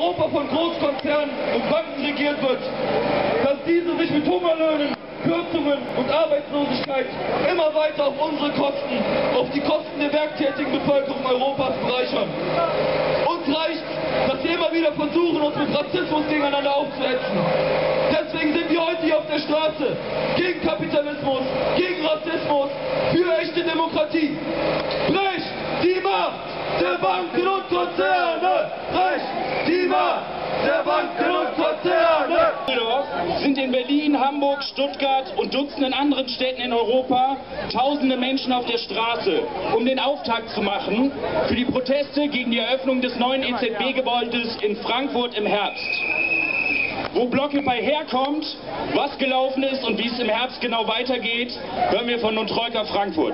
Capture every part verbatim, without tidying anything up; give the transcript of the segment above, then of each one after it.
Europa von Großkonzernen und Banken regiert wird, dass diese sich mit Hungerlöhnen, Kürzungen und Arbeitslosigkeit immer weiter auf unsere Kosten, auf die Kosten der werktätigen Bevölkerung Europas bereichern. Uns reicht, dass sie immer wieder versuchen, uns mit Rassismus gegeneinander aufzuhetzen. Deswegen sind wir heute hier auf der Straße, gegen Kapitalismus, gegen Rassismus, für echte Demokratie. Brecht die Macht der Banken und Konzerne! Brecht die Macht der Banken und Konzerne! Sind in Berlin, Hamburg, Stuttgart und Dutzenden anderen Städten in Europa tausende Menschen auf der Straße, um den Auftakt zu machen für die Proteste gegen die Eröffnung des neuen E Z B-Gebäudes in Frankfurt im Herbst. Wo Blockupy herkommt, was gelaufen ist und wie es im Herbst genau weitergeht, hören wir von Nuntroika Frankfurt.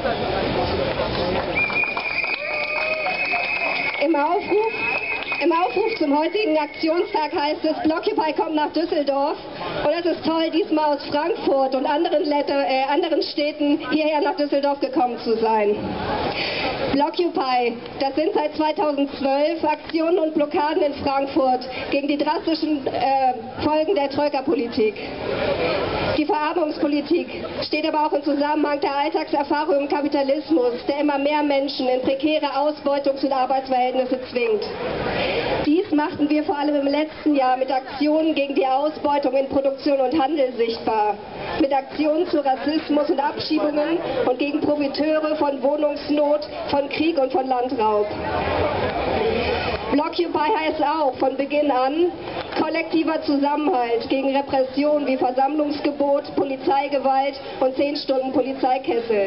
Im Aufruf, Im Aufruf zum heutigen Aktionstag heißt es, Blockupy kommt nach Düsseldorf. Und es ist toll, diesmal aus Frankfurt und anderen, Letter, äh, anderen Städten hierher nach Düsseldorf gekommen zu sein. Blockupy, das sind seit zweitausendzwölf Aktionen und Blockaden in Frankfurt gegen die drastischen äh, Folgen der Troika-Politik. Die Verarmungspolitik steht aber auch im Zusammenhang der Alltagserfahrung im Kapitalismus, der immer mehr Menschen in prekäre Ausbeutungs- und Arbeitsverhältnisse zwingt. Dies machten wir vor allem im letzten Jahr mit Aktionen gegen die Ausbeutung in Produktion und Handel sichtbar, mit Aktionen zu Rassismus und Abschiebungen und gegen Profiteure von Wohnungsnot, von Krieg und von Landraub. Blockupy heißt auch von Beginn an kollektiver Zusammenhalt gegen Repression wie Versammlungsgebot, Polizeigewalt und zehn Stunden Polizeikessel.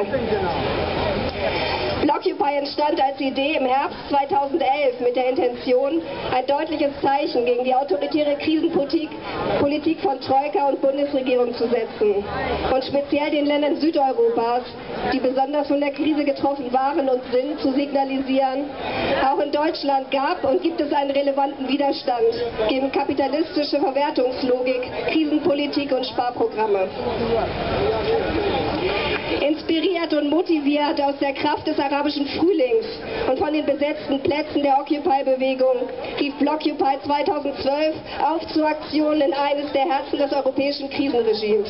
Blockupy entstand als Idee im Herbst zweitausendelf mit der Intention, ein deutliches Zeichen gegen die autoritäre Krisenpolitik Politik von Troika und Bundesregierung zu setzen und speziell den Ländern Südeuropas, die besonders von der Krise getroffen waren und sind, zu signalisieren, auch in Deutschland gab und gibt es einen relevanten Widerstand gegen kapitalistische Verwertungslogik, Krisenpolitik und Sparprogramme. Inspiriert und motiviert aus der Kraft des arabischen Frühlings und von den besetzten Plätzen der Occupy-Bewegung rief Blockupy zweitausendzwölf auf zu Aktionen in eines der Herzen des europäischen Krisenregimes.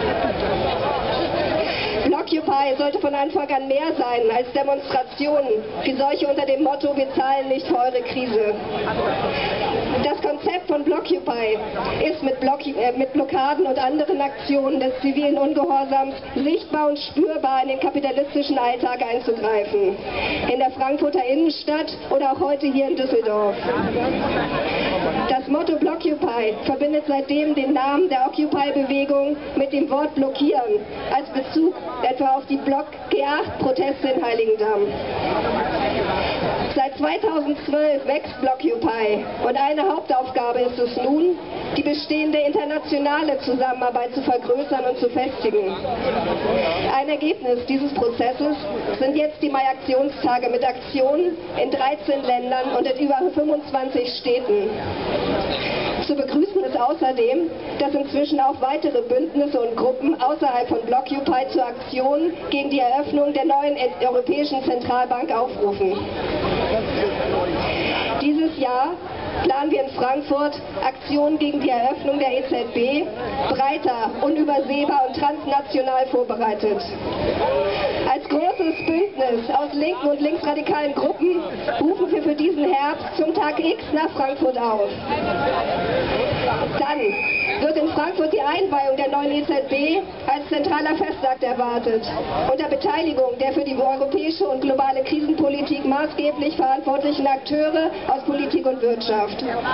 Blockupy sollte von Anfang an mehr sein als Demonstrationen, wie solche unter dem Motto "Wir zahlen nicht für eure Krise". Das Konzept von Blockupy ist mit, Block, äh, mit Blockaden und anderen Aktionen des zivilen Ungehorsams sichtbar und spürbar in den kapitalistischen Alltag einzugreifen. In der Frankfurter Innenstadt oder auch heute hier in Düsseldorf. Das Motto Blockupy verbindet seitdem den Namen der Occupy-Bewegung mit dem Wort blockieren, als Bezug etwa auf die Block G acht Proteste in Heiligendamm. Seit zweitausendzwölf wächst Blockupy und eine Hauptaufgabe ist es nun, die bestehende internationale Zusammenarbeit zu vergrößern und zu festigen. Ein Ergebnis dieses Prozesses sind jetzt die Mai-Aktionstage mit Aktionen in dreizehn Ländern und in über fünfundzwanzig Städten. Zu begrüßen ist außerdem, dass inzwischen auch weitere Bündnisse und Gruppen außerhalb von Blockupy zu Aktionen gegen die Eröffnung der neuen Europäischen Zentralbank aufrufen. Dieses Jahr planen wir in Frankfurt Aktionen gegen die Eröffnung der E Z B breiter, unübersehbar und transnational vorbereitet. Als großes Bündnis aus linken und linksradikalen Gruppen rufen wir für diesen Herbst zum Tag X nach Frankfurt auf. Dann wird in Frankfurt die Einweihung der neuen E Z B als zentraler Festakt erwartet, unter Beteiligung der für die europäische und globale Krisenpolitik maßgeblich verantwortlichen Akteure aus Politik und Wirtschaft.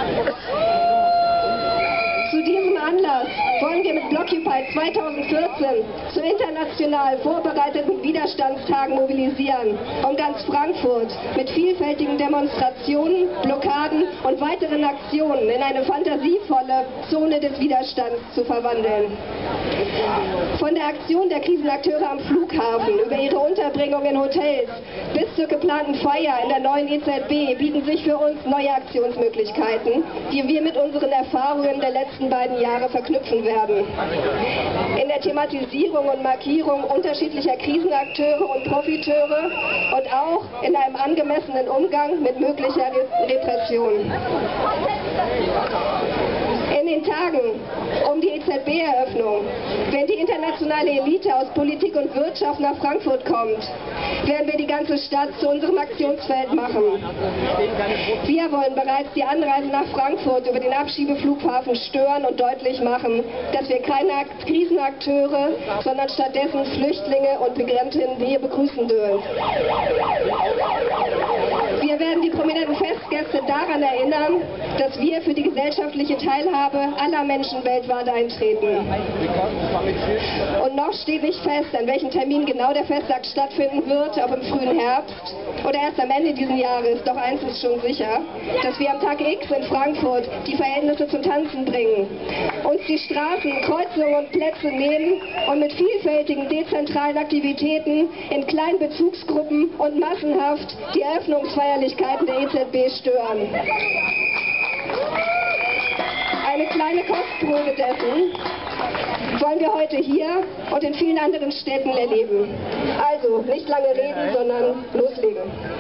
Zu diesem Anlass wollen wir mit Blockupy zweitausendvierzehn zu international vorbereiteten Widerstandstagen mobilisieren, um ganz Frankfurt mit vielfältigen Demonstrationen, Blockaden und weiteren Aktionen in eine fantasievolle Zone des Widerstands zu verwandeln. Von der Aktion der Krisenakteure am Flughafen über ihre Unterbringung in Hotels bis zur geplanten Feier in der neuen E Z B bieten sich für uns neue Aktionsmöglichkeiten, die wir mit unseren Erfahrungen der letzten beiden Jahre verknüpfen werden. In der Thematisierung und Markierung unterschiedlicher Krisenakteure und Profiteure und auch in einem angemessenen Umgang mit möglicher Repression. In den Tagen um die E Z B-Eröffnung, wenn die internationale Elite aus Politik und Wirtschaft nach Frankfurt kommt, werden wir die ganze Stadt zu unserem Aktionsfeld machen. Wir wollen bereits die Anreise nach Frankfurt über den Abschiebeflughafen stören und deutlich machen, dass wir keine Krisenakteure, sondern stattdessen Flüchtlinge und Migrantinnen wie ihr begrüßen dürfen. Wir werden die prominenten Festgäste daran erinnern, dass wir für die gesellschaftliche Teilhabe aller Menschen weltweit eintreten. Und noch steht nicht fest, an welchem Termin genau der Festakt stattfinden wird, ob im frühen Herbst oder erst am Ende dieses Jahres. Doch eins ist schon sicher, dass wir am Tag X in Frankfurt die Verhältnisse zum Tanzen bringen, uns die Straßen, Kreuzungen und Plätze nehmen und mit vielfältigen dezentralen Aktivitäten in kleinen Bezugsgruppen und massenhaft die Eröffnungsfeierlichkeiten der E Z B stören. Eine kleine Kostprobe dessen wollen wir heute hier und in vielen anderen Städten erleben. Also nicht lange reden, sondern loslegen.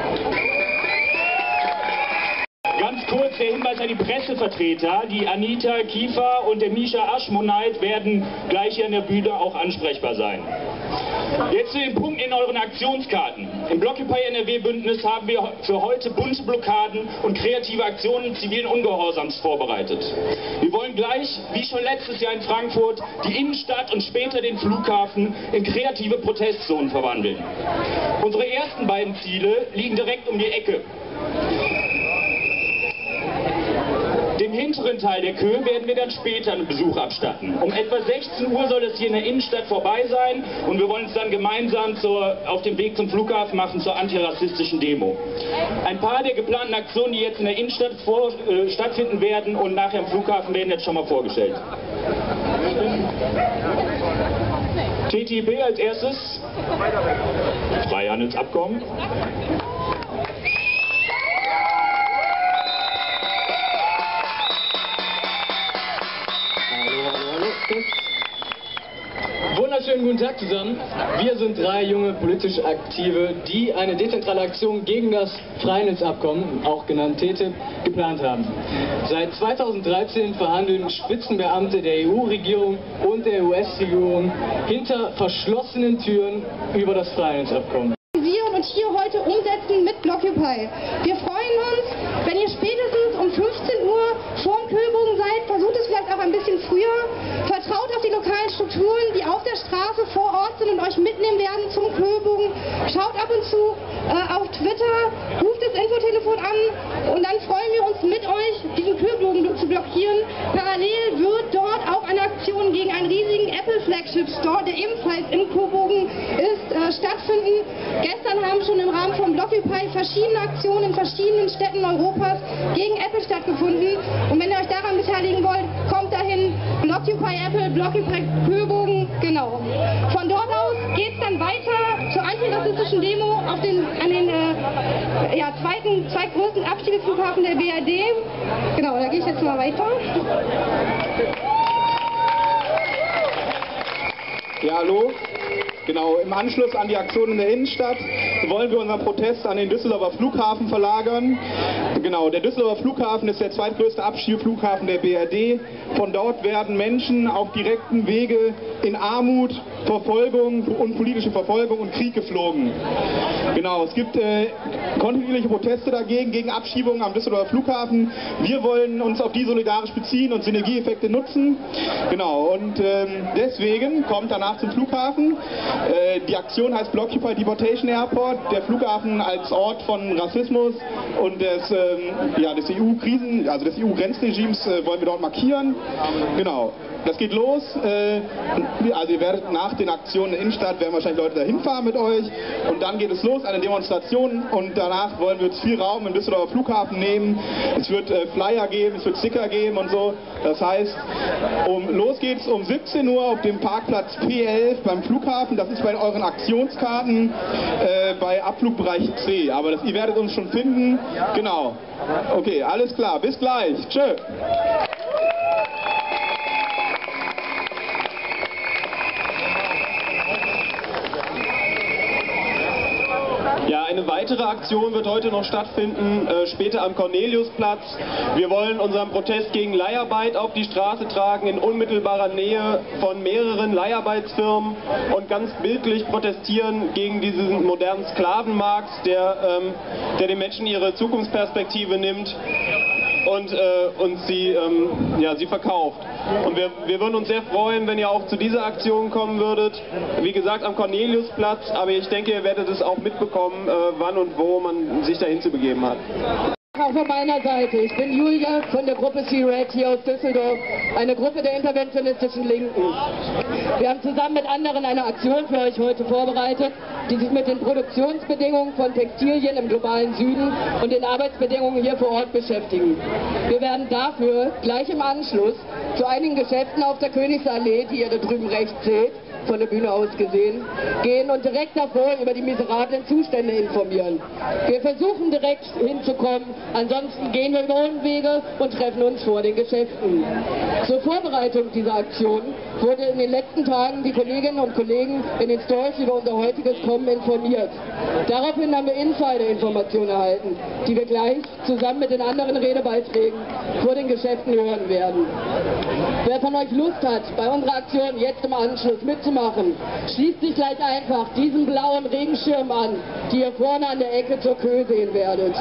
Ganz kurz der Hinweis an die Pressevertreter. Die Anita Kiefer und der Misha Aschmonait werden gleich hier an der Bühne auch ansprechbar sein. Jetzt zu den Punkten in euren Aktionskarten. Im Blockupy N R W-Bündnis haben wir für heute bunte Blockaden und kreative Aktionen zivilen Ungehorsams vorbereitet. Wir wollen gleich, wie schon letztes Jahr in Frankfurt, die Innenstadt und später den Flughafen in kreative Protestzonen verwandeln. Unsere ersten beiden Ziele liegen direkt um die Ecke. Dem hinteren Teil der Kö werden wir dann später einen Besuch abstatten. Um etwa sechzehn Uhr soll es hier in der Innenstadt vorbei sein und wir wollen uns dann gemeinsam zur, auf dem Weg zum Flughafen machen zur antirassistischen Demo. Ein paar der geplanten Aktionen, die jetzt in der Innenstadt vor, äh, stattfinden werden und nachher im Flughafen, werden jetzt schon mal vorgestellt. T T I P als erstes. Freihandelsabkommen. Wunderschönen guten Tag zusammen. Wir sind drei junge politisch Aktive, die eine dezentrale Aktion gegen das Freihandelsabkommen, auch genannt T T I P, geplant haben. Seit zweitausenddreizehn verhandeln Spitzenbeamte der E U-Regierung und der U S-Regierung hinter verschlossenen Türen über das Freihandelsabkommen. Und hier heute umsetzen mit Blockupy. Wir freuen uns, wenn ihr spätestens um fünfzehn Uhr vorm Köbogen seid, versucht es vielleicht auch ein bisschen früher, vertraut auf die lokalen Strukturen, die auf der Straße vor Ort sind und euch mitnehmen werden zum Köbogen. Schaut ab und zu äh, auf Twitter, ruft das Infotelefon an und dann freuen wir uns mit euch, diesen Köbogen zu blockieren. Parallel wird dort auch eine Aktion gegen einen riesigen Apple Flagship Store, der ebenfalls in Köbogen ist, äh, stattfinden. Gestern haben schon im Rahmen von Blockupy verschiedene Aktionen in verschiedenen Städten Europas gegen Apple stattgefunden. Und wenn ihr euch daran beteiligen wollt, kommt dahin. Blockupy Apple, Blockupy Köbogen, genau. Von dort aus geht es dann weiter zur antirassistischen Demo auf den, an den äh, ja, zweiten, zweitgrößten Abschiebeflughafen der B R D. Genau, da gehe ich jetzt mal weiter. Ja, hallo. Genau, im Anschluss an die Aktion in der Innenstadt wollen wir unseren Protest an den Düsseldorfer Flughafen verlagern. Genau, der Düsseldorfer Flughafen ist der zweitgrößte Abschiebeflughafen der B R D. Von dort werden Menschen auf direktem Wege in Armut, Verfolgung und politische Verfolgung und Krieg geflogen. Genau, es gibt äh, kontinuierliche Proteste dagegen, gegen Abschiebungen am Düsseldorfer Flughafen. Wir wollen uns auf die solidarisch beziehen und Synergieeffekte nutzen. Genau, und ähm, deswegen kommt danach zum Flughafen. Äh, die Aktion heißt Blockupy Deportation Airport. Der Flughafen als Ort von Rassismus und des, ähm, ja, des E U-Krisen, also des E U-Grenzregimes äh, wollen wir dort markieren. Genau. Das geht los, äh, also ihr werdet nach den Aktionen in der Innenstadt, werden wahrscheinlich Leute dahin fahren mit euch und dann geht es los, eine Demonstration und danach wollen wir uns viel Raum im Düsseldorfer Flughafen nehmen. Es wird äh, Flyer geben, es wird Sticker geben und so. Das heißt, um, los geht's um siebzehn Uhr auf dem Parkplatz P elf beim Flughafen. Das ist bei euren Aktionskarten äh, bei Abflugbereich C. Aber das, ihr werdet uns schon finden. Genau. Okay, alles klar. Bis gleich. Tschö. Ja, eine eine weitere Aktion wird heute noch stattfinden, äh, später am Corneliusplatz. Wir wollen unseren Protest gegen Leiharbeit auf die Straße tragen, in unmittelbarer Nähe von mehreren Leiharbeitsfirmen und ganz bildlich protestieren gegen diesen modernen Sklavenmarkt, der, ähm, der den Menschen ihre Zukunftsperspektive nimmt und, äh, und sie, ähm, ja, sie verkauft. Und wir, wir würden uns sehr freuen, wenn ihr auch zu dieser Aktion kommen würdet. Wie gesagt, am Corneliusplatz, aber ich denke, ihr werdet es auch mitbekommen, äh, wann und wo man sich dahin zu begeben hat. Auch von meiner Seite. Ich bin Julia von der Gruppe C-Red hier aus Düsseldorf, eine Gruppe der interventionistischen Linken. Wir haben zusammen mit anderen eine Aktion für euch heute vorbereitet, die sich mit den Produktionsbedingungen von Textilien im globalen Süden und den Arbeitsbedingungen hier vor Ort beschäftigen. Wir werden dafür gleich im Anschluss zu einigen Geschäften auf der Königsallee, die ihr da drüben rechts seht, von der Bühne aus gesehen, gehen und direkt davor über die miserablen Zustände informieren. Wir versuchen direkt hinzukommen, ansonsten gehen wir über Umwege und treffen uns vor den Geschäften. Zur Vorbereitung dieser Aktion wurde in den letzten Tagen die Kolleginnen und Kollegen in den Stores über unser heutiges Kommen informiert. Daraufhin haben wir Insider-Informationen erhalten, die wir gleich zusammen mit den anderen Redebeiträgen vor den Geschäften hören werden. Wer von euch Lust hat, bei unserer Aktion jetzt im Anschluss mitzumachen, schließt sich gleich einfach diesen blauen Regenschirm an, die ihr vorne an der Ecke zur Kö sehen werdet.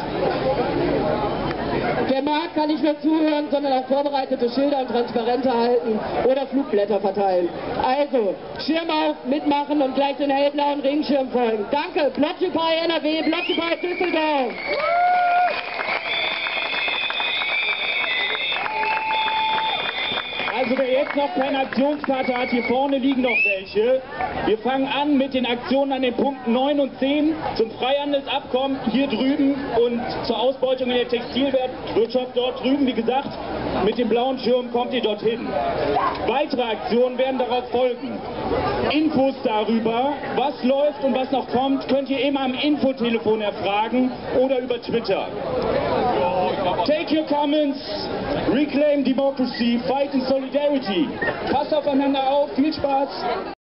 Wer mag, kann nicht nur zuhören, sondern auch vorbereitete Schilder und Transparente halten oder Flugblätter verteilen. Also, Schirm auf, mitmachen und gleich den hellblauen Regenschirm folgen. Danke, Blockupy N R W, Blockupy Düsseldorf! Also wer jetzt noch keine Aktionskarte hat, hier vorne liegen noch welche. Wir fangen an mit den Aktionen an den Punkten neun und zehn zum Freihandelsabkommen hier drüben und zur Ausbeutung in der Textilwirtschaft dort drüben. Wie gesagt, mit dem blauen Schirm kommt ihr dorthin. Weitere Aktionen werden darauf folgen. Infos darüber, was läuft und was noch kommt, könnt ihr immer am Infotelefon erfragen oder über Twitter. Take your comments, reclaim democracy, fight in solidarity. Passt aufeinander auf, viel Spaß!